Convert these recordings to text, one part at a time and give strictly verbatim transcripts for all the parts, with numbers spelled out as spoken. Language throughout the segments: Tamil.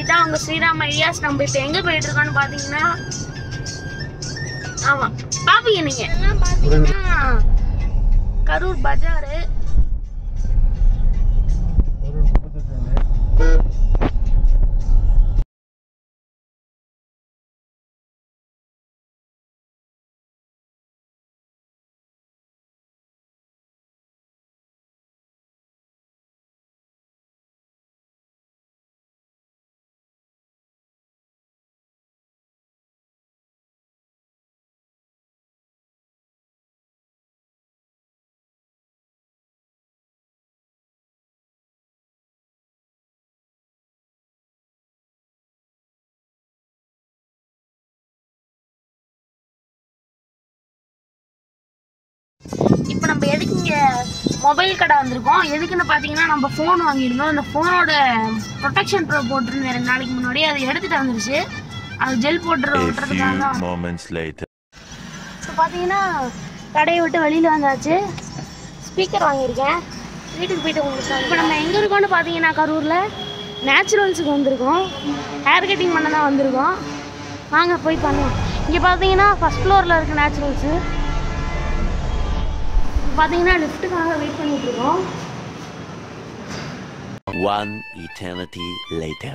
இதான் உங்க ஸ்ரீராம் ஐடியாஸ். நம்ம இப்போ எங்கே போயிட்டு இருக்கோம்னு பார்த்தீங்கன்னா, ஆமாம் பாப்பீங்க நீங்கள் எல்லாம் பார்த்தீங்கன்னா கரூர் பஜாரு. இப்போ நம்ம எதுக்கு இங்கே மொபைல் கடை வந்திருக்கோம், எதுக்குன்னு பார்த்தீங்கன்னா நம்ம ஃபோன் வாங்கியிருந்தோம். அந்த ஃபோனோட ப்ரொடெக்ஷன் ப்ரோ போட்டிருந்தேன் ரெண்டு நாளைக்கு முன்னாடி, அது எடுத்துகிட்டு வந்துருச்சு. அது ஜெல் போட்டு விட்டுறதுக்காக தான். இப்போ பார்த்தீங்கன்னா கடையை விட்டு வெளியில் வந்தாச்சு. ஸ்பீக்கர் வாங்கியிருக்கேன், வீட்டுக்கு போயிட்டு உங்களுக்கு. இப்போ நம்ம எங்கே இருக்கோம்னு பார்த்தீங்கன்னா கரூரில் நேச்சுரல்ஸுக்கு வந்திருக்கோம். ஹேர் கட்டிங் பண்ண தான் வந்திருக்கோம். வாங்க போய் பண்ணுவோம். இங்கே பார்த்தீங்கன்னா ஃபஸ்ட் ஃப்ளோரில் இருக்குது நேச்சுரல்ஸு. பார்த்தீங்கன்னா லிஃப்ட்டுக்காக வெயிட் பண்ணிட்டு இருக்கோம். One eternity later.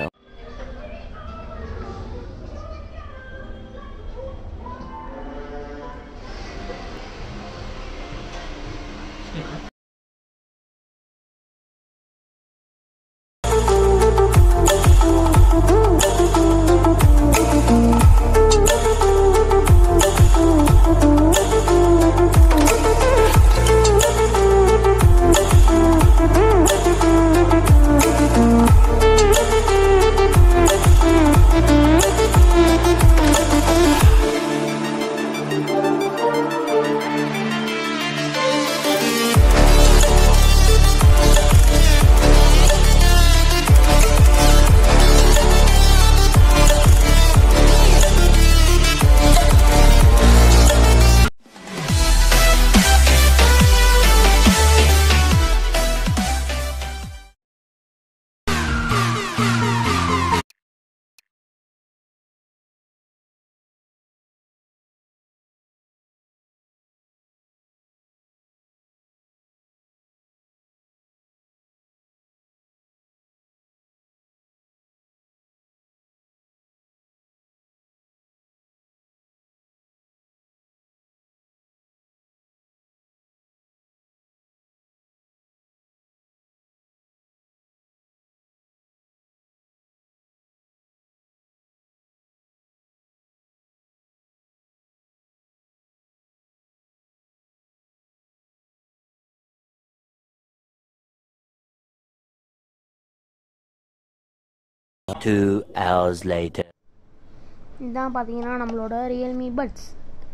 Two hours later. இதான் பார்த்தீங்கன்னா நம்மளோட Realme buds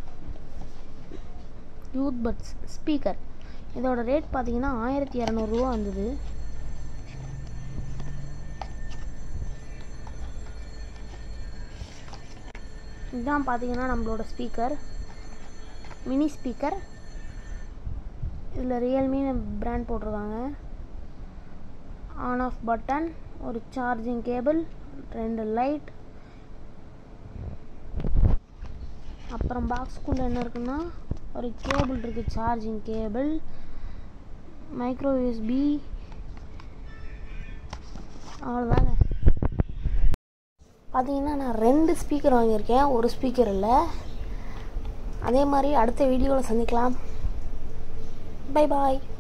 youth buds speaker. இதோட ரேட் பார்த்தீங்கன்னா ஆயிரத்தி இரநூறுவா வந்தது. இதான் பார்த்தீங்கன்னா நம்மளோட ஸ்பீக்கர், மினி ஸ்பீக்கர். இதில் ரியல்மி பிராண்ட் போட்டிருக்காங்க. ஆன் ஆஃப் பட்டன், ஒரு சார்ஜிங் கேபிள், ரெண்டு லைட். அப்புறம் பாக்ஸ்குள்ளே என்ன இருக்குன்னா ஒரு கேபிள் இருக்குது, சார்ஜிங் கேபிள், மைக்ரோ யூஎஸ்பி. அவ்வளோதாங்க. பார்த்தீங்கன்னா நான் ரெண்டு ஸ்பீக்கர் வாங்கியிருக்கேன், ஒரு ஸ்பீக்கர் இல்லை. அதே மாதிரி அடுத்த வீடியோவில் சந்திக்கலாம். பை பாய்.